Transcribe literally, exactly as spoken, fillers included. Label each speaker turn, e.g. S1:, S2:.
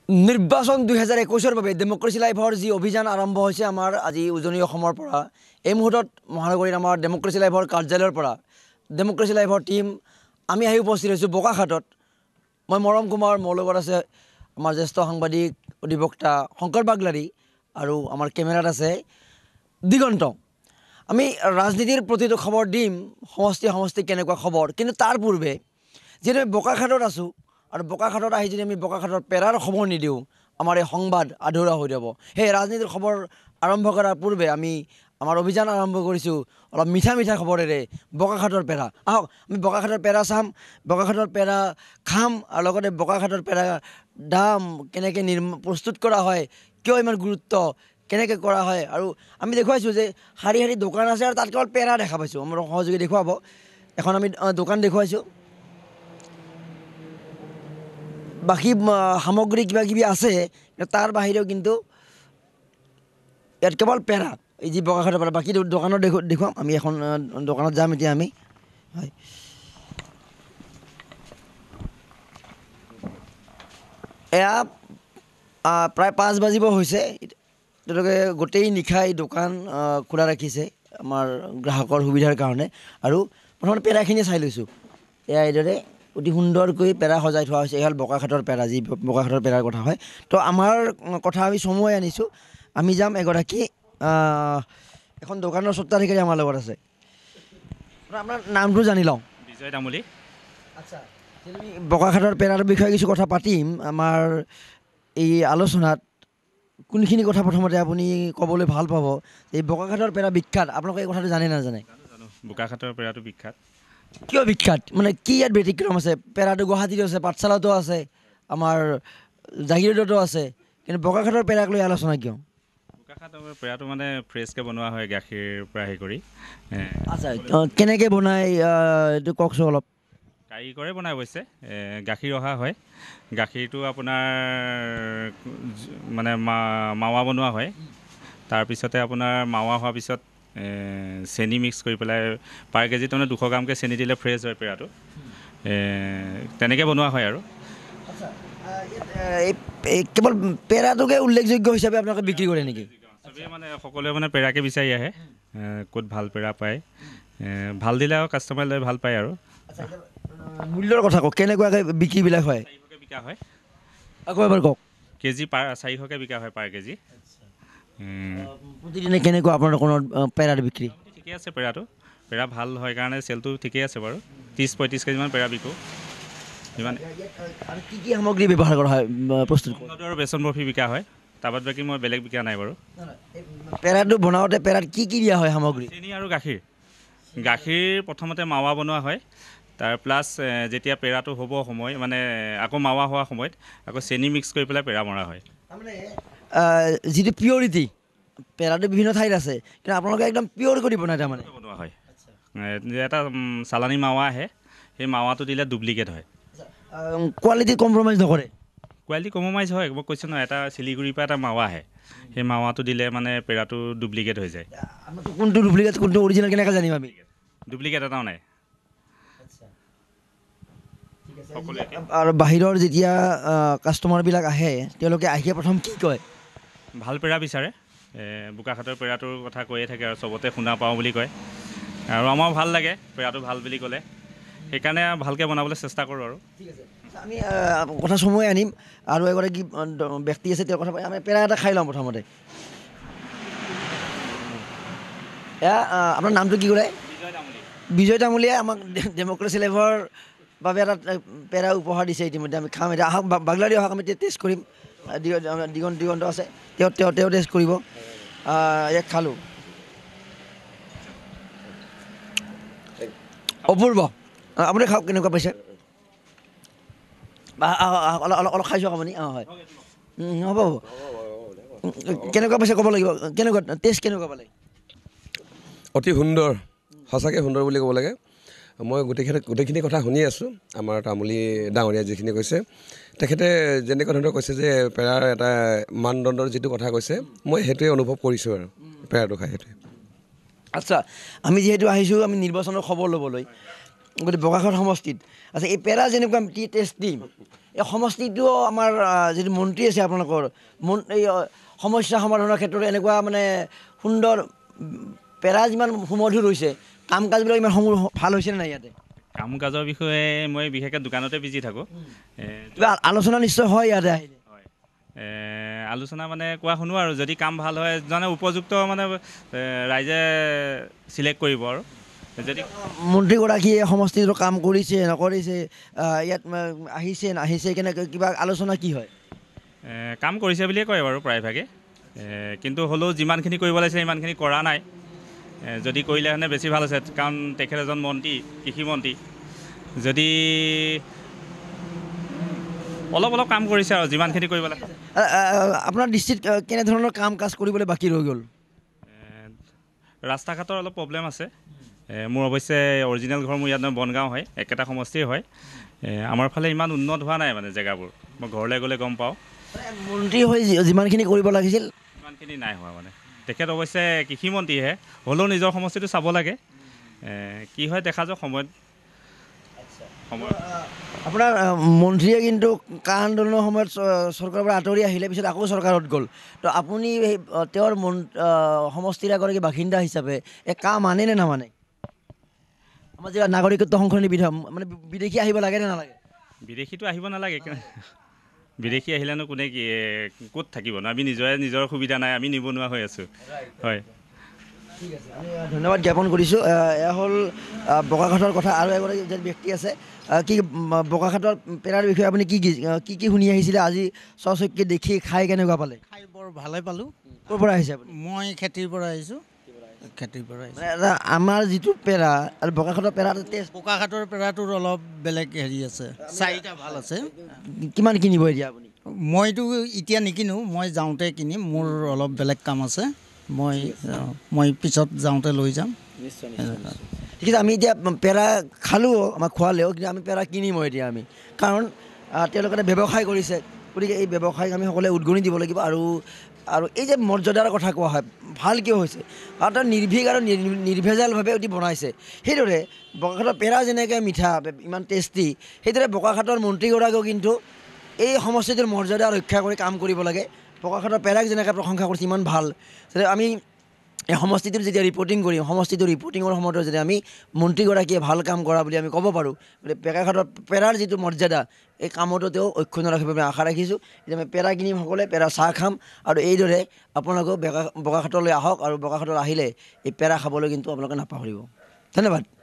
S1: নিৰ্বাচন দুই হাজাৰ একৈছৰ বাবে ডেমক্ৰেসি লাইভৰ যি অভিযান আৰম্ভ হৈছে আমাৰ আজি উজনি অসমৰ পৰা এই মুহূৰ্তত মহানগৰীৰ আমাৰ ডেমক্ৰেসি লাইভৰ কাৰ্যালয়ৰ পৰা ডেমক্ৰেসি লাইভৰ টিম আমি আহি উপস্থিত হৈছোঁ বোকাখাটত। মই মৰম কুমাৰ, মোৰ লগত আছে আমাৰ জ্যেষ্ঠ সাংবাদিক অধিবক্তা শংকৰ বাগলাৰী আৰু আমাৰ কেমেৰাত আছে দিগন্ত। আমি ৰাজনীতিৰ প্ৰতিটো খবৰ দিম, সমষ্টি সমষ্টি কেনেকুৱা খবৰ, কিন্তু তাৰ পূৰ্বে যিহেতু আমি বোকাখাটত আছোঁ আৰু বোকাখাটত আহি যদি আমি বোকাখাটৰ পেৰাৰ খবৰ নিদিওঁ আমাৰ এই সংবাদ আধৰুৱা হৈ যাব। সেই ৰাজনীতিৰ খবৰ আৰম্ভ কৰাৰ পূৰ্বে আমি আমাৰ অভিযান আৰম্ভ কৰিছোঁ অলপ মিঠা মিঠা খবৰেৰে বোকাখাটৰ পেৰা। আহক আমি বোকাখাটৰ পেৰা চাম, বোকাখাটৰ পেৰা খাম আৰু লগতে বোকাখাটৰ পেৰা দাম কেনেকৈ নিৰ্ম প্ৰস্তুত কৰা হয়, কিয় ইমান গুৰুত্ব, কেনেকৈ কৰা হয়। আৰু আমি দেখুৱাইছোঁ যে শাৰী শাৰী দোকান আছে আৰু তাত কেৱল পেৰা দেখা পাইছোঁ। আমাৰ সহযোগী দেখুৱাব, এখন আমি দোকান দেখুৱাইছোঁ, বাকী সামগ্ৰী কিবা কিবি আছে, তাৰ বাহিৰেও কিন্তু ইয়াত কেৱল পেৰা, এই যি বোকাখাটৰ পেৰা। বাকী দোকানত দেখু দেখুৱাম আমি এখন দোকানত যাম এতিয়া আমি। হয়, এয়া প্ৰায় পাঁচ বাজিব হৈছে, তেওঁলোকে গোটেই নিশা এই দোকান খোলা ৰাখিছে আমাৰ গ্ৰাহকৰ সুবিধাৰ কাৰণে। আৰু প্ৰথমতে পেৰাখিনি চাই লৈছোঁ, এয়া এইদৰে অতি সুন্দৰকৈ পেৰা সজাই থোৱা হৈছে। এই হ'ল বোকাখাটৰ পেৰা, যি বোকাখাটৰ পেৰাৰ কথা হয়। তো আমাৰ কথা আমি চমুৱাই আনিছোঁ। আমি যাম, এগৰাকী এখন দোকানৰ স্বত্বাধিকাৰী আমাৰ লগত আছে। আপোনাৰ নামটো জানি লওঁ।
S2: বিজয় তামুলী।
S1: আচ্ছা, আমি বোকাখাটৰ পেৰাৰ বিষয়ে কিছু কথা পাতিম আমাৰ এই আলোচনাত। কোনখিনি কথা প্ৰথমতে আপুনি ক'বলৈ ভাল পাব? এই বোকাখাটৰ পেৰা বিখ্যাত, আপোনালোকে এই কথাটো জানে নাজানে?
S2: জানো, বোকাখাটৰ পেৰাটো বিখ্যাত।
S1: কিয় বিখ্যাত, মানে কি ইয়াত ব্যতিক্ৰম আছে? পেৰাটো গুৱাহাটীতো আছে, পাঠশালাতো আছে, আমাৰ জাগিৰোডতো আছে, কিন্তু বোকাখাটৰ পেৰাক লৈ আলোচনা কিয়?
S2: বোকাখাটৰ পেৰাটো মানে ফ্ৰেছকৈ বনোৱা হয়, গাখীৰ পৰা হেৰি কৰি।
S1: আচ্ছা, কেনেকৈ বনাই এইটো কওকচোন অলপ।
S2: কাৰিকৰে বনাই অৱশ্যে, গাখীৰ অহা হয়, গাখীৰটো আপোনাৰ মানে মা মাৱা বনোৱা হয়। তাৰপিছতে আপোনাৰ মাৱা হোৱাৰ পিছত চেনি মিক্স কৰি পেলাই পাৰ কেজিত মানে দুশ গ্ৰামকৈ চেনি দিলে ফ্ৰেছ হয় পেৰাটো, তেনেকৈ বনোৱা হয়। আৰু
S1: কেৱল পেৰাটোকে উল্লেখযোগ্য হিচাপে আপোনালোকে বিক্ৰী কৰে নেকি?
S2: চবেই মানে সকলোৱে মানে পেৰাকে বিচাৰি আহে, ক'ত ভাল পেৰা পায়, ভাল দিলে আৰু কাষ্টমাৰে লৈ ভাল পায়। আৰু
S1: মূল্যৰ কথা কওক, কেনেকুৱাকৈ বিক্ৰীবিলাক হয়?
S2: চাৰিশকৈ বিকা হয়।
S1: আকৌ এবাৰ কওক।
S2: কেজি পাৰ চাৰিশকৈ বিকা হয়, পাৰ কেজি।
S1: প্ৰতিদিনে কেনেকুৱা আপোনাৰ দোকানত পেৰাৰ বিক্ৰী?
S2: ঠিকে আছে, পেৰাটো পেৰা ভাল হয় কাৰণে চেলটো ঠিকেই আছে বাৰু। ত্ৰিছ পঁয়ত্ৰিছ কেজিমান পেৰা বিকোঁ সিমান।
S1: আৰু কি কি সামগ্ৰী ব্যৱহাৰ কৰা হয় প্ৰস্তুত?
S2: আৰু বেচন বৰফি বিকা হয়, তাৰবাদ বাকী মই বেলেগ বিকা নাই বাৰু।
S1: পেৰাটো বনাওঁতে পেৰাত কি কি দিয়া হয় সামগ্ৰী?
S2: চেনি আৰু গাখীৰ। গাখীৰ প্ৰথমতে মাৱা বনোৱা হয়, তাৰ প্লাছ যেতিয়া পেৰাটো হ'ব সময় মানে আকৌ মাৱা হোৱা সময়ত আকৌ চেনি মিক্স কৰি পেলাই পেৰা মৰা হয়।
S1: তাৰমানে যিটো পিয়ৰিটি, পেৰাটো বিভিন্ন ঠাইত আছে, কিন্তু আপোনালোকে একদম পিয়ৰ কৰি বনায় তাৰমানে?
S2: বনোৱা হয়, এটা চালানী মাৱা আহে, সেই মাৱাটো দিলে ডুপ্লিকেট হয়।
S1: কোৱালিটি কম্প্ৰমাইজ নকৰে?
S2: কোৱালিটি কম্প্ৰমাইজ হয়, মই কৈছোঁ নহয়, এটা শিলিগুৰিৰ পৰা এটা মাৱা আহে, সেই মাৱাটো দিলে মানে পেৰাটো ডুপ্লিকেট হৈ যায়।
S1: কোনটো ডুপ্লিকেট কোনটো অৰিজিনেল কেনেকৈ জানিম আমি?
S2: ডুপ্লিকেট এটাও নাই।
S1: আৰু বাহিৰৰ যেতিয়া কাষ্টমাৰবিলাক আহে, তেওঁলোকে আহিয়ে প্ৰথম কি কয়?
S2: ভাল পেৰা বিচাৰে, বোকাখাটৰ পেৰাটোৰ কথা কৈয়ে থাকে আৰু চবতে শুনা পাওঁ বুলি কয়। আৰু আমাৰ ভাল লাগে পেৰাটো ভাল বুলি ক'লে, সেইকাৰণে ভালকৈ বনাবলৈ চেষ্টা কৰোঁ। আৰু
S1: ঠিক আছে, আমি কথা চমুৱাই আনিম আৰু এগৰাকী ব্যক্তি আছে, তেওঁৰ কথা আমি পেৰা এটা খাই লওঁ প্ৰথমতে। এয়া আপোনাৰ নামটো কি ক'লে?
S2: বিজয় তামুলী।
S1: বিজয় তামুলীয়ে আমাক ডেমক্ৰেসি লাইভৰ বাবে এটা পেৰা উপহাৰ দিছে। ইতিমধ্যে আমি খাম এতিয়া। আহক বাগলাৰী, আহক আমি টেষ্ট কৰিম। দিগন্ত দিগন্ত আছে, তেওঁ তেওঁ তেওঁ টেষ্ট কৰিব। ইয়াক খালোঁ, অপূৰ্ব। আপুনি খাওক, কেনেকুৱা পাইছে? অলপ অলপ অলপ খাই চাওক আপুনি। অঁ হয়, হ'ব হ'ব। কেনেকুৱা পাইছে ক'ব লাগিব, কেনেকুৱা টেষ্ট কেনেকুৱা পালে?
S3: অতি সুন্দৰ, সঁচাকৈ সুন্দৰ বুলি ক'ব লাগে। মই গোটেইখিনি গোটেইখিনি কথা শুনি আছোঁ, আমাৰ তামুলী ডাঙৰীয়া যিখিনি কৈছে, তেখেতে যেনেকুৱা ধৰণৰ কৈছে যে পেৰাৰ এটা মানদণ্ডৰ যিটো কথা কৈছে, মই সেইটোৱে অনুভৱ কৰিছোঁ আৰু পেৰাটো খাই সেইটোৱে।
S1: আচ্ছা, আমি যিহেতু আহিছোঁ আমি নিৰ্বাচনৰ খবৰ ল'বলৈ, গতিকে বোকাখাট সমষ্টিত আচ্ছা এই পেৰা যেনেকুৱা টি টেষ্টি এই সমষ্টিটো আমাৰ যিটো মন্ত্ৰী আছে আপোনালোকৰ মন এই সমস্যা সমাধানৰ ক্ষেত্ৰত এনেকুৱা মানে সুন্দৰ পেৰা যিমান সুমধুৰ হৈছে কাম কাজবিলাক ইমান ভাল হৈছেনে নাই ইয়াতে
S2: কাম কাজৰ বিষয়ে মই বিশেষকৈ দোকানতে বিজি থাকোঁ
S1: কিবা আলোচনা নিশ্চয় হয় ইয়াতে আহিলে
S2: হয় আলোচনা মানে কোৱা শুনো আৰু যদি কাম ভাল হয় মানে উপযুক্ত মানে ৰাইজে চিলেক্ট কৰিব আৰু যদি
S1: মন্ত্ৰীগৰাকীয়ে সমষ্টিটোৰ কাম কৰিছে নকৰিছে ইয়াত আহিছে নাহিছে কেনেকৈ কিবা আলোচনা কি হয়
S2: কাম কৰিছে বুলিয়ে কয় বাৰু প্ৰায়ভাগে কিন্তু হ'লেও যিমানখিনি কৰিব লাগিছে ইমানখিনি কৰা নাই যদি কৰিলেহেঁতেনে বেছি ভাল আছে কাৰণ তেখেত এজন মন্ত্ৰী কৃষিমন্ত্ৰী যদি অলপ অলপ কাম কৰিছে আৰু যিমানখিনি কৰিব লাগে
S1: আপোনাৰ দৃষ্টিত কেনেধৰণৰ কাম কাজ কৰিবলৈ বাকী ৰৈ গ'ল
S2: ৰাস্তা ঘাটৰ অলপ প্ৰব্লেম আছে মোৰ অৱশ্যে অৰিজিনেল ঘৰ মোৰ ইয়াত বনগাঁও হয় একেটা সমষ্টিয়ে হয় আমাৰ ফালে ইমান উন্নত হোৱা নাই মানে জেগাবোৰ মই ঘৰলৈ গ'লে গম পাওঁ
S1: মন্ত্ৰী হৈ যিমানখিনি কৰিব লাগিছিল
S2: সিমানখিনি নাই হোৱা মানে তেখেত অৱশ্যে কৃষিমন্ত্ৰীহে হ'লেও নিজৰ সমষ্টিটো চাব লাগে কি হয় দেখা যাওক সময়ত সময়
S1: আপোনাৰ মন্ত্ৰীয়ে কিন্তু কা আন্দোলনৰ সময়ত চৰকাৰৰ পৰা আঁতৰি আহিলে পিছত আকৌ চৰকাৰত গ'ল তো আপুনি তেওঁৰ মন সমষ্টিৰ এগৰাকী বাসিন্দা হিচাপে এই কা মানে নে নামানে আমাৰ যে নাগৰিকত্ব সংশোধনী বিধেয়ক মানে বিদেশী আহিব লাগে নে নালাগে
S2: বিদেশীটো আহিব নালাগে বিদেশী আহিলেনো কোনে কি ক'ত থাকিব ন আমি নিজৰে নিজৰ সুবিধা নাই আমি নিবনুৱা হৈ আছোঁ হয়
S1: ঠিক আছে আমি ধন্যবাদ জ্ঞাপন কৰিছোঁ এয়া হ'ল বোকাখাটৰ কথা আৰু এগৰাকী যে ব্যক্তি আছে কি বোকাখাটৰ পেৰাৰ বিষয়ে আপুনি কি কি কি শুনি আহিছিলে আজি স্বচক্ষে দেখি খাই কেনেকুৱা পালে
S4: খাই বৰ ভালে পালোঁ
S1: ক'ৰ পৰা আহিছে আপুনি
S4: মই খেতিৰ পৰা আহিছোঁ খেতিৰ পৰা আহিছোঁ
S1: মানে আমাৰ যিটো পেৰা আৰু বোকাখাটৰ পেৰা টেষ্ট
S4: বোকাখাটৰ পেৰাটোৰ অলপ বেলেগ হেৰি আছে চাৰিটা ভাল আছে
S1: কিমান কিনিব এতিয়া আপুনি
S4: মইতো এতিয়া নিকিনো মই যাওঁতে কিনিম মোৰ অলপ বেলেগ কাম আছে মই মই পিছত যাওঁতে লৈ যাম
S1: ঠিক আছে আমি এতিয়া পেৰা খালোঁ আমাক খোৱালেও কিন্তু আমি পেৰা কিনিমো এতিয়া আমি কাৰণ তেওঁলোকে ব্যৱসায় কৰিছে গতিকে এই ব্যৱসায়ক আমি সকলোৱে উদগনি দিব লাগিব আৰু আৰু এই যে মৰ্যাদাৰ কথা কোৱা হয় ভাল কিয় হৈছে কাৰণ তেওঁ নিৰ্ভীক আৰু নিৰ্ভেজালভাৱে অতি বনাইছে সেইদৰে বোকাখাটৰ পেৰা যেনেকৈ মিঠা ইমান টেষ্টি সেইদৰে বোকাখাটৰ মন্ত্ৰীগৰাকীয়েও কিন্তু এই সমষ্টিটোৰ মৰ্যাদা ৰক্ষা কৰি কাম কৰিব লাগে বোকাখাটৰ পেৰাক যেনেকৈ প্ৰশংসা কৰিছে ইমান ভাল যে আমি এই সমষ্টিটোৰ যেতিয়া ৰিপৰ্টিং কৰিম সমষ্টিটোৰ ৰিপৰ্টিঙৰ সময়তো যদি আমি মন্ত্ৰীগৰাকীয়ে ভাল কাম কৰা বুলি আমি ক'ব পাৰোঁ গতিকে বোকাখাটৰ পেৰাৰ যিটো মৰ্যাদা এই কামতো তেওঁ অক্ষুণ্ণ ৰাখিব আমি আশা ৰাখিছোঁ যে আমি পেৰা কিনিম সকলোৱে পেৰা চাহ খাম আৰু এইদৰে আপোনালোকেও বোকাখাটলৈ আহক আৰু বোকাখাটলৈ আহিলে এই পেৰা খাবলৈ কিন্তু আপোনালোকে নাপাহৰিব ধন্যবাদ